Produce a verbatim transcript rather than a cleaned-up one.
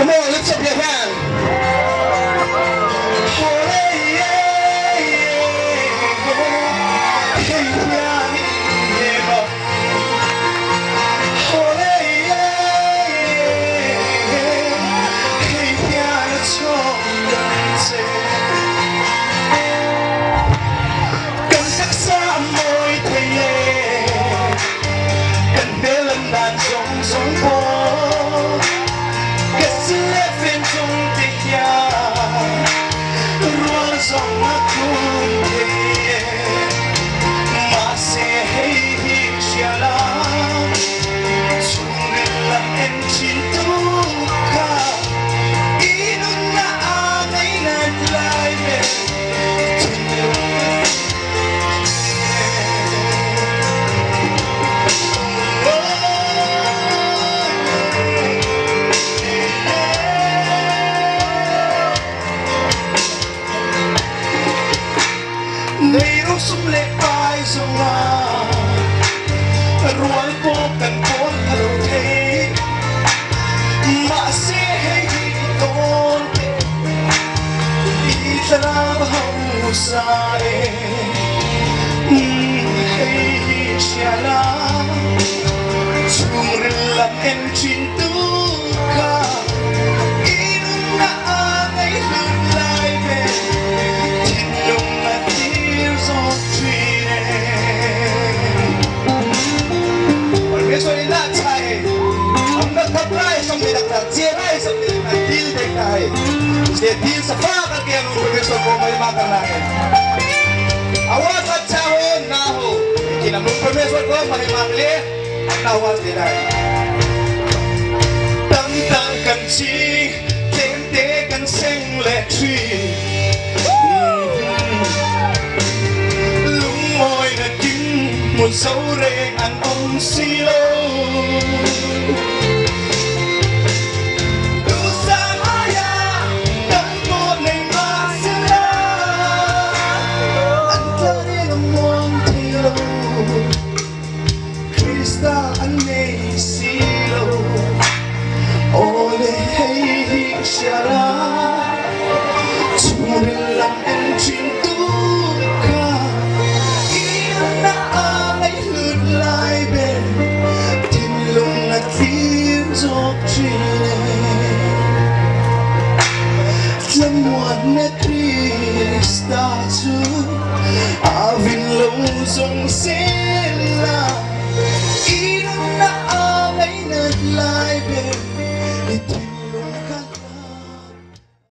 Come on, lift up your hand. Nay lúc sum lệ ai sung à ruột bộ cần bốn thầu thế mà sẽ hay tôn ý ta bao sai hay xia la chung rin làm em chín tu ca in na ngày lượt lại về thiên lùng là so in that time, I'm not surprised something like that. See, I something like deal like that. See, deal sa far again on professor ko may makanangin. Awas at sahon na ho. Kinamong professor ko may mangli at nawas din ay. Tantang kan si, tente kan seng le tri. Lumoy na din mun saureng an om silo. Someone that Krista tu avin long song sila ina na amay na live